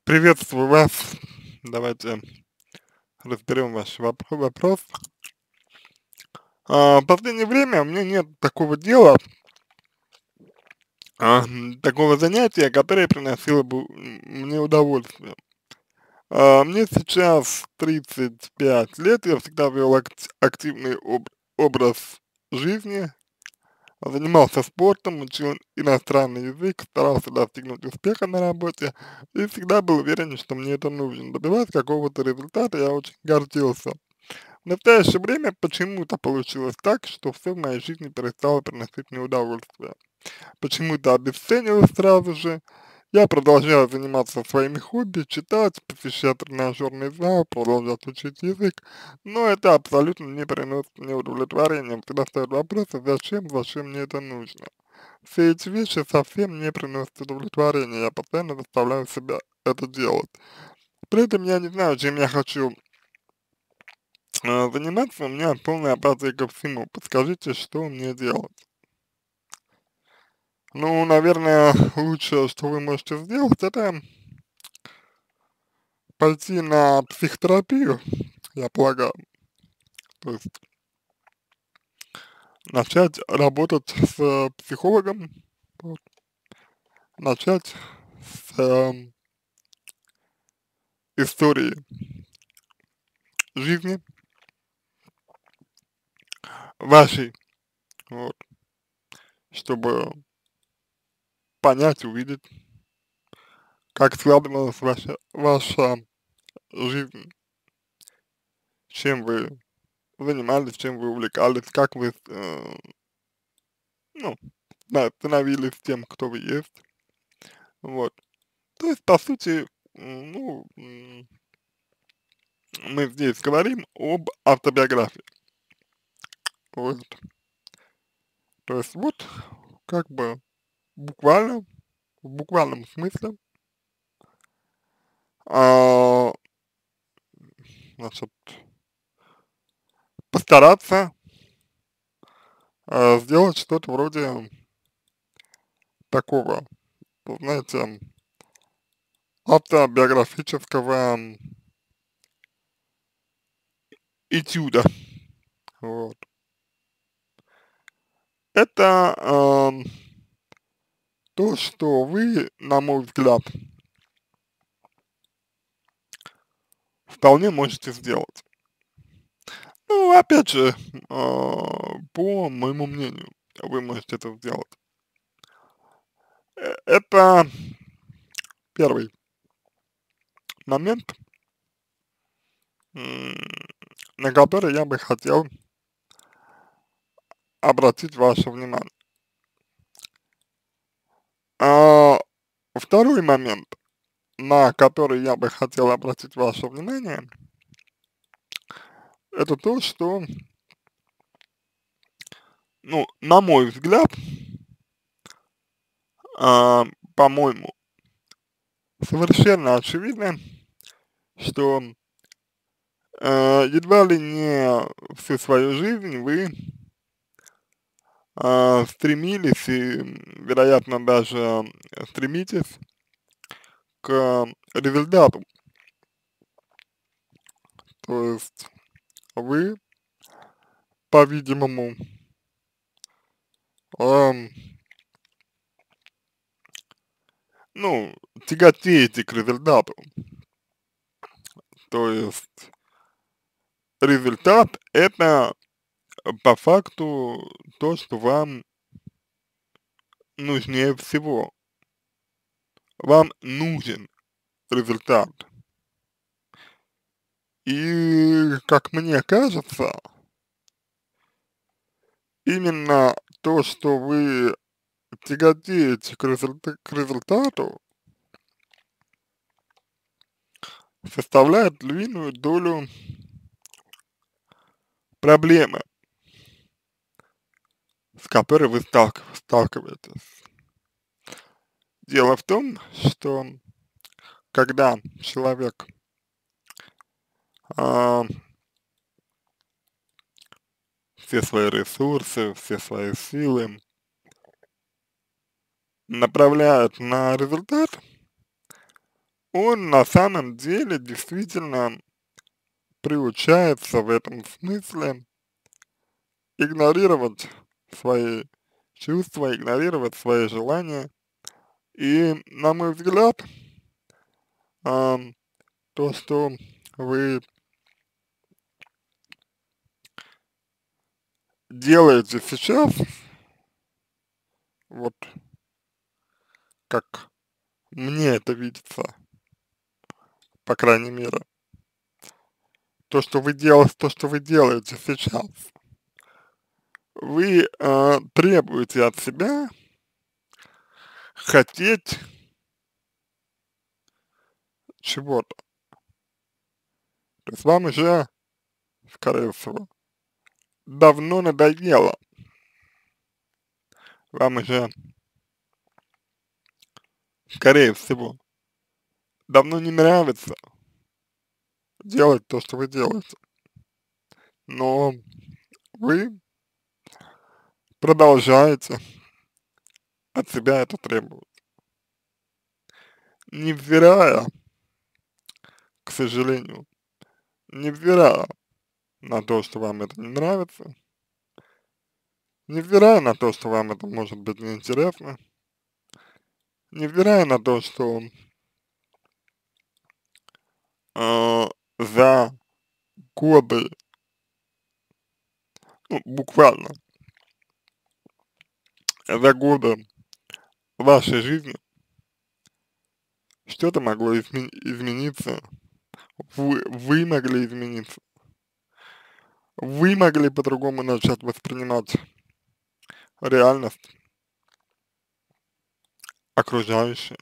Приветствую вас. Давайте разберем ваш вопрос. В последнее время у меня нет такого дела, такого занятия, которое приносило бы мне удовольствие. Мне сейчас 35 лет, я всегда вел активный образ жизни, занимался спортом, учил иностранный язык, старался достигнуть успеха на работе и всегда был уверен, что мне это нужно. Добиваться какого-то результата я очень гордился. В настоящее время почему-то получилось так, что все в моей жизни перестало приносить мне удовольствие. Почему-то обесценилось сразу же. Я продолжаю заниматься своими хобби, читать, посещать тренажерный зал, продолжать учить язык, но это абсолютно не приносит мне удовлетворения. Всегда стоит вопрос, зачем мне это нужно. Все эти вещи совсем не приносят удовлетворения, я постоянно заставляю себя это делать. При этом я не знаю, чем я хочу заниматься, у меня полная апатия ко всему. Подскажите, что мне делать? Ну, наверное, лучшее, что вы можете сделать, это пойти на психотерапию, я полагаю. То есть начать работать с психологом, вот, начать с истории жизни вашей, вот, чтобы понять, увидеть, как складывалась ваша жизнь, чем вы занимались, чем вы увлекались, как вы, ну, да, становились тем, кто вы есть. Вот. То есть, по сути, мы здесь говорим об автобиографии. Вот. То есть, вот, как бы, буквально, в буквальном смысле, а, значит, постараться сделать что-то вроде такого, знаете, автобиографического этюда. Вот. Это то, что вы, на мой взгляд, вполне можете сделать. Ну, опять же, по моему мнению, вы можете это сделать. Это первый момент, м, на который я бы хотел обратить ваше внимание. А второй момент, на который я бы хотел обратить ваше внимание, это то, что, ну, на мой взгляд, а, по-моему, совершенно очевидно, что едва ли не всю свою жизнь вы стремились и, вероятно, даже стремитесь к результату. То есть вы, по-видимому, ам, ну, тяготеете к результату. То есть результат — это по факту то, что вам нужнее всего. Вам нужен результат. И, как мне кажется, именно то, что вы тяготеете к результату, составляет львиную долю проблемы, с которой вы сталкиваетесь. Дело в том, что когда человек а, все свои ресурсы, все свои силы направляет на результат, он на самом деле действительно приучается в этом смысле игнорировать свои чувства, игнорировать свои желания. И, на мой взгляд, ам, то, что вы делаете сейчас, вот как мне это видится, по крайней мере, то, что вы делаете сейчас, вы требуете от себя хотеть чего-то. То есть вам уже, скорее всего, давно надоело, вам уже, скорее всего, давно не нравится делать то, что вы делаете. Но вы продолжаете от себя это требовать, невзирая, к сожалению, невзирая на то, что вам это не нравится, невзирая на то, что вам это может быть неинтересно, невзирая на то, что за годы, ну, буквально за годы вашей жизни что-то могло измениться, вы могли измениться, вы могли по-другому начать воспринимать реальность окружающую.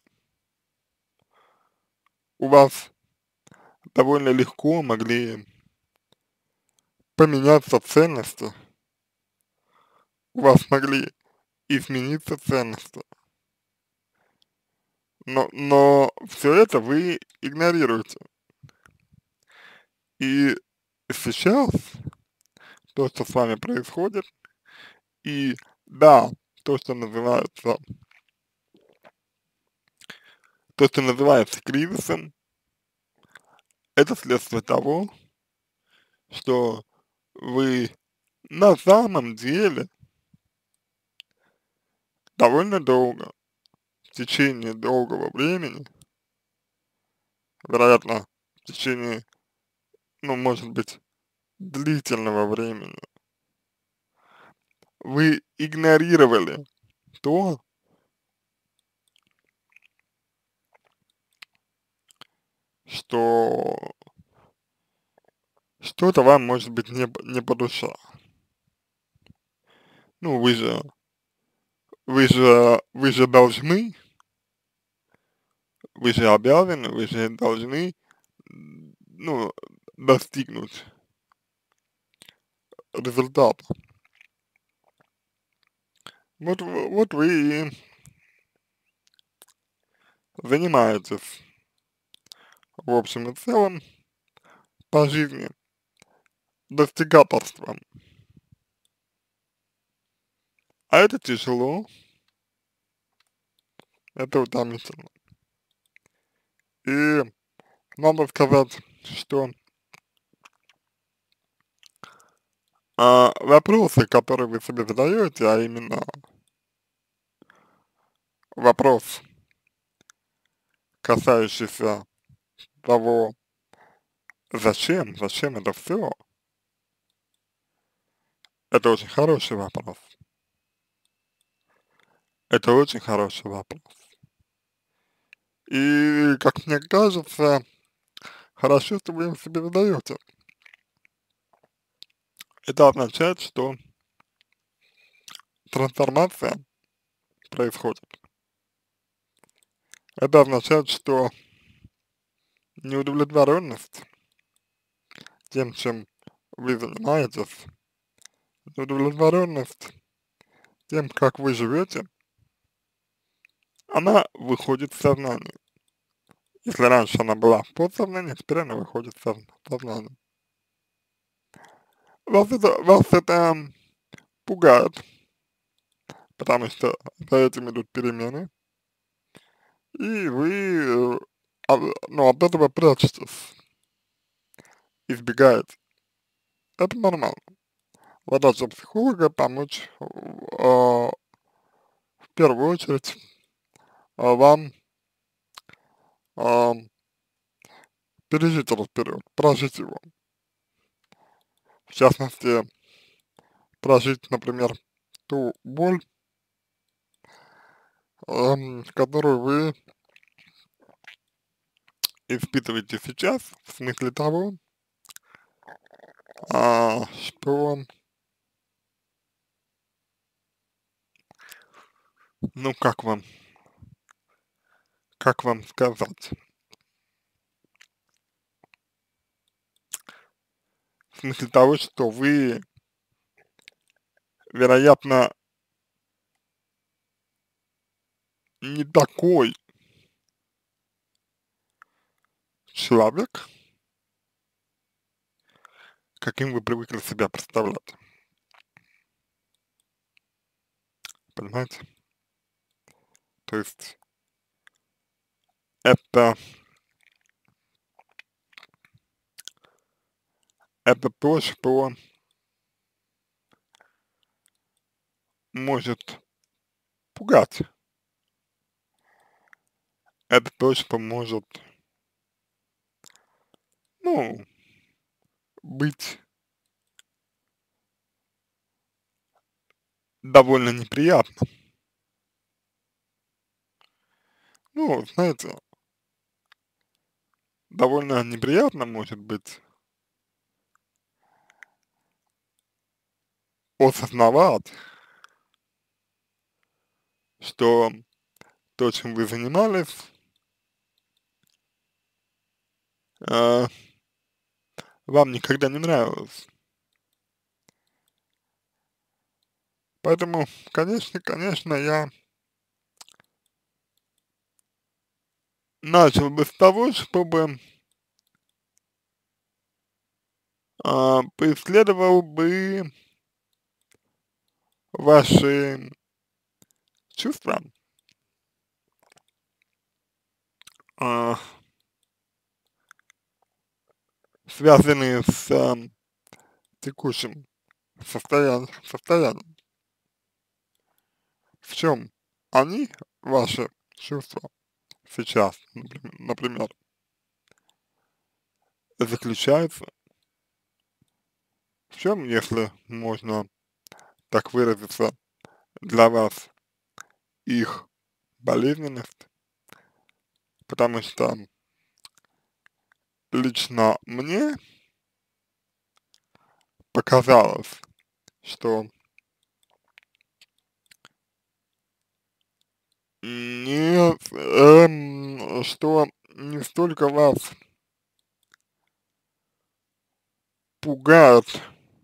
У вас довольно легко могли поменяться ценности, у вас могли измениться ценности, но все это вы игнорируете. И сейчас то, что с вами происходит, и да, то, что называется, то, что называется кризисом, это следствие того, что вы на самом деле довольно долго, в течение долгого времени, вероятно, в течение, ну, может быть, длительного времени, вы игнорировали то, что что-то вам может быть не по душе. Ну, вы же должны, вы же обязаны, вы же должны, ну, достигнуть результата. Вот вы и занимаетесь в общем и целом по жизни достигаторством. А это тяжело, это утомительно. И надо сказать, что вопросы, которые вы себе задаете, а именно вопрос, касающийся того, зачем это все, это очень хороший вопрос. Это очень хороший вопрос. И, как мне кажется, хорошо, что вы его себе задаете. Это означает, что трансформация происходит. Это означает, что неудовлетворенность тем, чем вы занимаетесь, неудовлетворенность тем, как вы живете, она выходит в сознание. Если раньше она была в подсознании, теперь она выходит в сознание. Вас это пугает, потому что за этим идут перемены, и вы ну, от этого прячетесь, избегаете. Это нормально. Задача психолога помочь в первую очередь вам а, пережить этот период, прожить его. В частности, прожить, например, ту боль, которую вы испытываете сейчас, в смысле того, что, ну, как вам сказать, в смысле того, что вы, вероятно, не такой человек, каким вы привыкли себя представлять, понимаете? То есть это, это то, что может пугать, это то, что может, ну, быть довольно неприятно. Ну, знаете, довольно неприятно может быть осознавать, что то, чем вы занимались, э, вам никогда не нравилось. Поэтому, конечно, я начал бы с того, чтобы поисследовал бы ваши чувства, а, связанные с текущим состоянием. В чем они, ваши чувства, сейчас, например, заключаются, в чем, если можно так выразиться, для вас их болезненность, потому что лично мне показалось, что не, что не столько вас пугает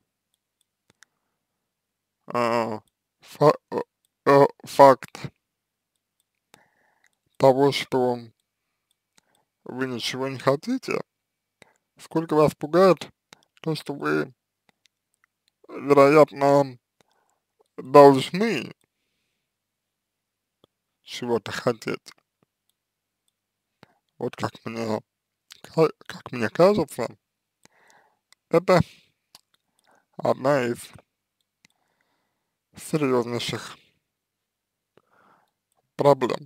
а, факт того, что вы ничего не хотите, сколько вас пугает то, что вы, вероятно, должны чего-то хотеть. Вот как мне кажется, это одна из серьезнейших проблем,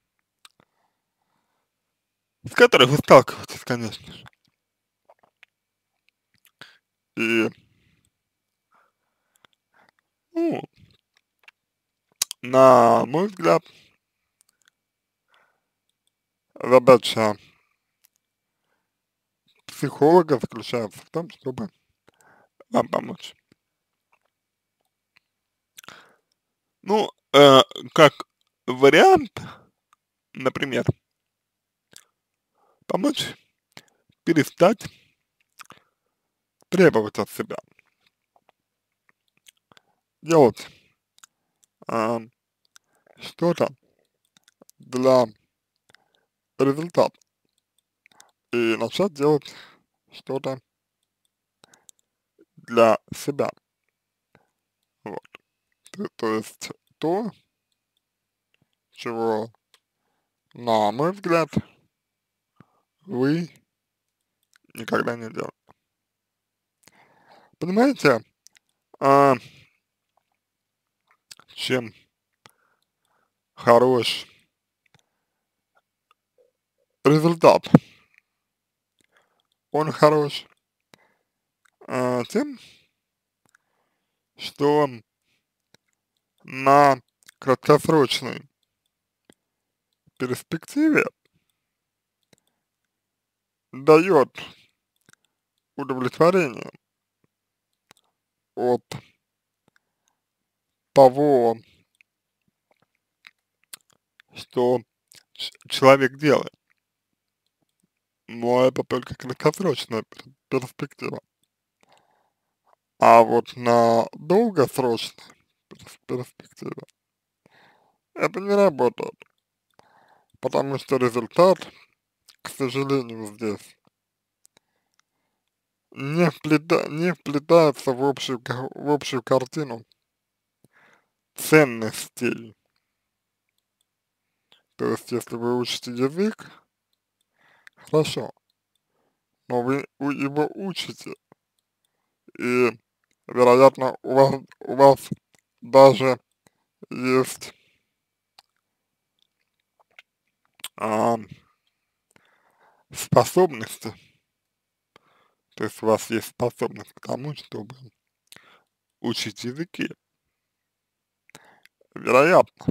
с которой вы сталкиваетесь, конечно же. И, ну, на мой взгляд, задача психолога заключается в том, чтобы вам помочь. Ну, как вариант, например, помочь перестать требовать от себя, делать а, что-то для результата и начать делать что-то для себя. Вот. То есть то, чего, на мой взгляд, вы никогда не делали. Понимаете, а, чем хорош результат, он хорош тем, что на краткосрочной перспективе дает удовлетворение от того, что человек делает. Но это только краткосрочная перспектива. А вот на долгосрочной перспективе это не работает, потому что результат, к сожалению, здесь не вплетается в общую картину ценностей. То есть, если вы учите язык, хорошо, но вы его учите, и, вероятно, у вас даже есть а, способности, то есть у вас есть способность к тому, чтобы учить языки, вероятно,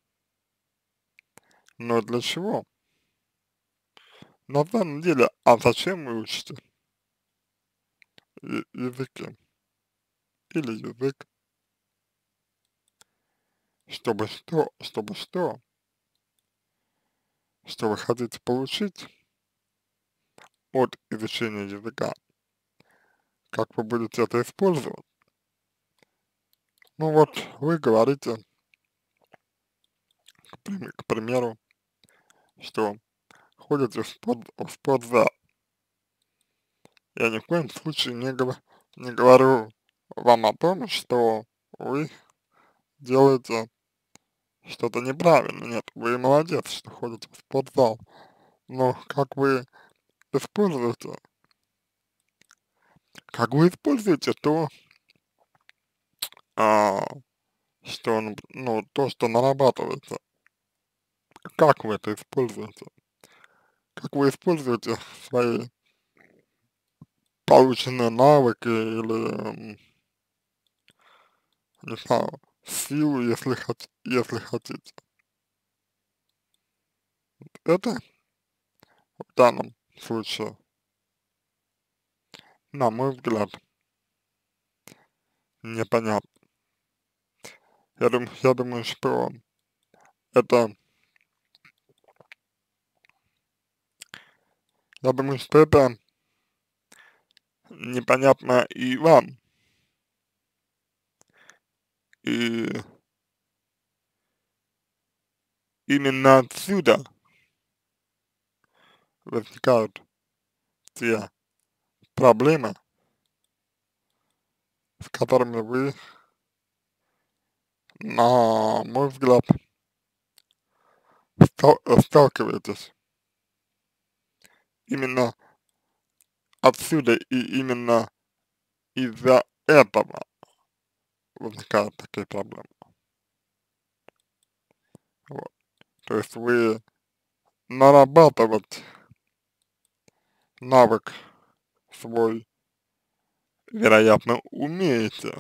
но для чего? На самом деле, а зачем вы учите языки или язык? Чтобы что? Что вы хотите получить от изучения языка? Как вы будете это использовать? Ну вот, вы говорите, к примеру, что ходите в спортзал. Я ни в коем случае не говорю вам о том, что вы делаете что-то неправильно. Нет, вы молодец, что ходите в спортзал. Но используете, как вы используете то, а, что, ну, то, что нарабатывается, как вы это используете? Как вы используете свои полученные навыки или, не знаю, силу, если хотите. Это в данном случае, на мой взгляд, непонятно. Я думаю, что это, я думаю, что это непонятно и вам. И именно отсюда возникают те проблемы, с которыми вы, на мой взгляд, сталкиваетесь. Именно отсюда и именно из-за этого возникают такие проблемы. Вот. То есть вы нарабатывать навык свой, вероятно, умеете,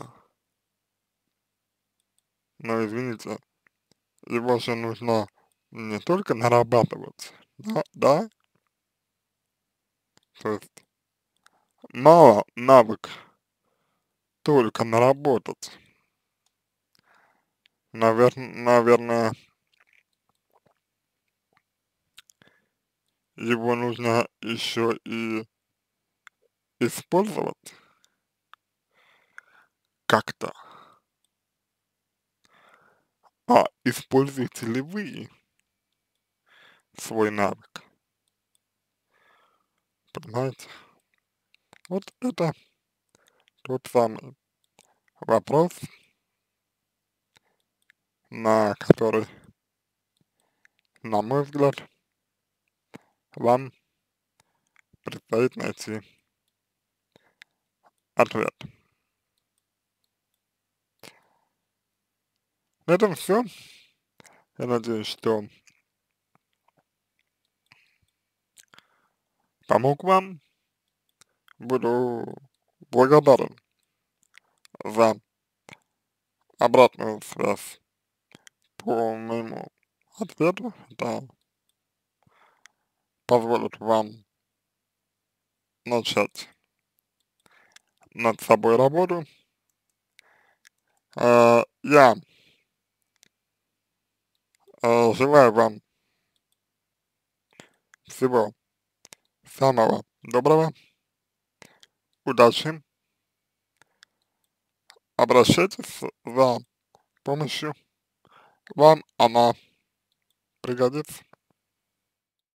но, извините, его же нужно не только нарабатывать, да? То есть мало навык только наработать. Наверное, его нужно еще и использовать как-то. А используете ли вы свой навык? Понимаете? Вот это тот самый вопрос, на который, на мой взгляд, вам предстоит найти ответ. На этом все. Я надеюсь, что помог вам. Буду благодарен за обратную связь по моему ответу. Это позволит вам начать над собой работу. Я желаю вам всего самого доброго, удачи, обращайтесь за помощью, вам она пригодится.